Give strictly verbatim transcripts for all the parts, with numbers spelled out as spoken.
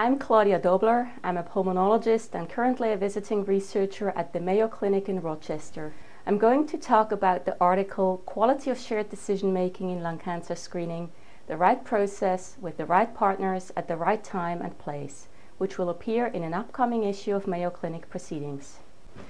I'm Claudia Dobler. I'm a pulmonologist and currently a visiting researcher at the Mayo Clinic in Rochester. I'm going to talk about the article Quality of Shared Decision Making in Lung Cancer Screening, the right process with the right partners at the right time and place, which will appear in an upcoming issue of Mayo Clinic Proceedings.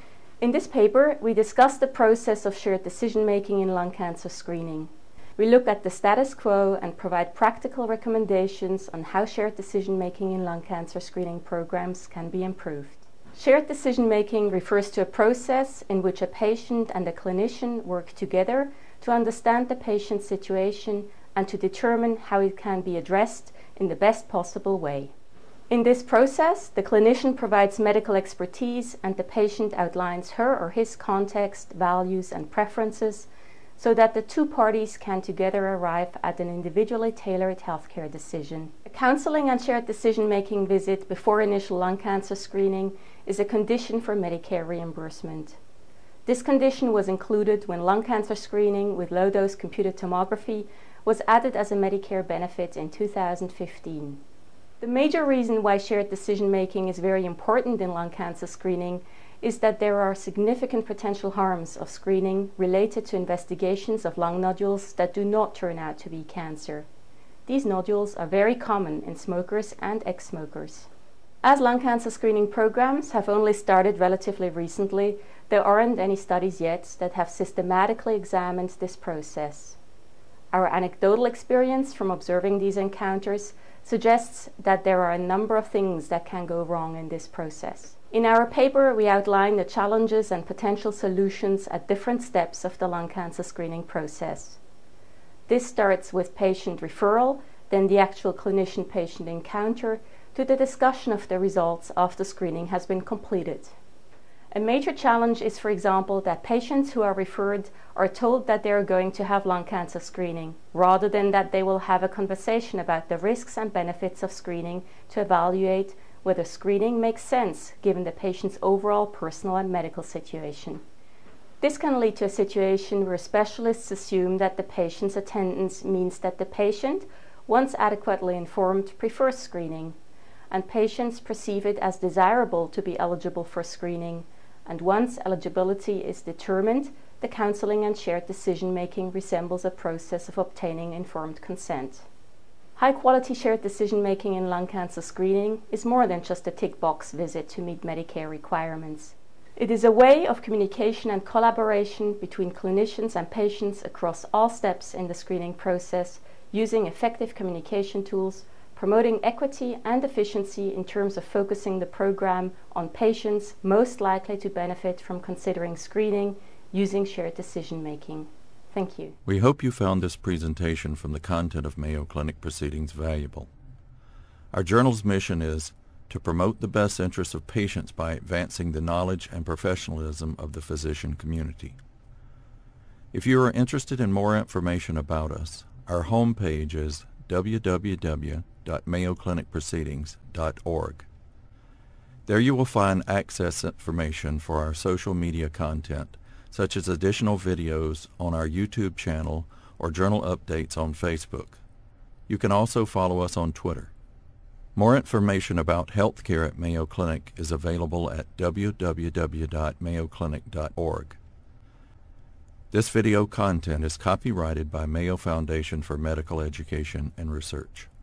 In this paper, we discuss the process of shared decision making in lung cancer screening. We look at the status quo and provide practical recommendations on how shared decision-making in lung cancer screening programs can be improved. Shared decision-making refers to a process in which a patient and a clinician work together to understand the patient's situation and to determine how it can be addressed in the best possible way. In this process, the clinician provides medical expertise and the patient outlines her or his context, values, and preferences, so that the two parties can together arrive at an individually tailored healthcare decision. A counseling and shared decision-making visit before initial lung cancer screening is a condition for Medicare reimbursement. This condition was included when lung cancer screening with low-dose computed tomography was added as a Medicare benefit in two thousand fifteen. The major reason why shared decision-making is very important in lung cancer screening is that there are significant potential harms of screening related to investigations of lung nodules that do not turn out to be cancer. These nodules are very common in smokers and ex-smokers. As lung cancer screening programs have only started relatively recently, there aren't any studies yet that have systematically examined this process. Our anecdotal experience from observing these encounters suggests that there are a number of things that can go wrong in this process. In our paper, we outline the challenges and potential solutions at different steps of the lung cancer screening process. This starts with patient referral, then the actual clinician-patient encounter, to the discussion of the results after screening has been completed. A major challenge is, for example, that patients who are referred are told that they are going to have lung cancer screening, rather than that they will have a conversation about the risks and benefits of screening to evaluate whether screening makes sense given the patient's overall personal and medical situation. This can lead to a situation where specialists assume that the patient's attendance means that the patient, once adequately informed, prefers screening, and patients perceive it as desirable to be eligible for screening, and once eligibility is determined, the counseling and shared decision-making resembles a process of obtaining informed consent. High-quality shared decision-making in lung cancer screening is more than just a tick-box visit to meet Medicare requirements. It is a way of communication and collaboration between clinicians and patients across all steps in the screening process, using effective communication tools, promoting equity and efficiency in terms of focusing the program on patients most likely to benefit from considering screening using shared decision-making. Thank you. We hope you found this presentation from the content of Mayo Clinic Proceedings valuable. Our journal's mission is to promote the best interests of patients by advancing the knowledge and professionalism of the physician community. If you are interested in more information about us, our homepage is w w w dot mayo clinic proceedings dot org. There you will find access information for our social media content, such as additional videos on our YouTube channel or journal updates on Facebook. You can also follow us on Twitter. More information about healthcare at Mayo Clinic is available at w w w dot mayo clinic dot org. This video content is copyrighted by Mayo Foundation for Medical Education and Research.